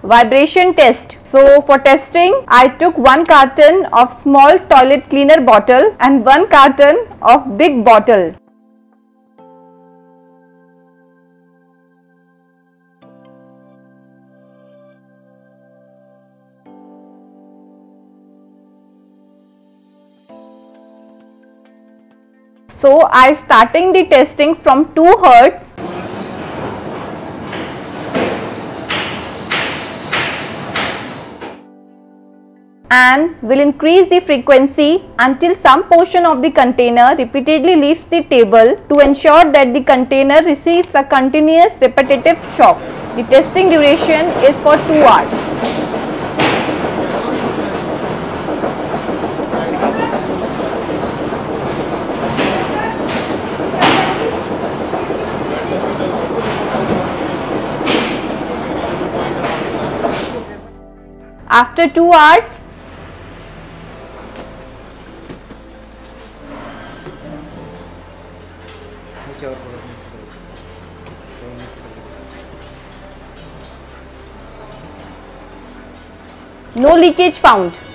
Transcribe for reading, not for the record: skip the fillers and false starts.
Vibration test. So for testing, I took 1 carton of small toilet cleaner bottle and 1 carton of big bottle. So I starting the testing from 2 Hz. And will increase the frequency until some portion of the container repeatedly leaves the table to ensure that the container receives a continuous repetitive shock. The testing duration is for 2 hours. After 2 hours, no leakage found.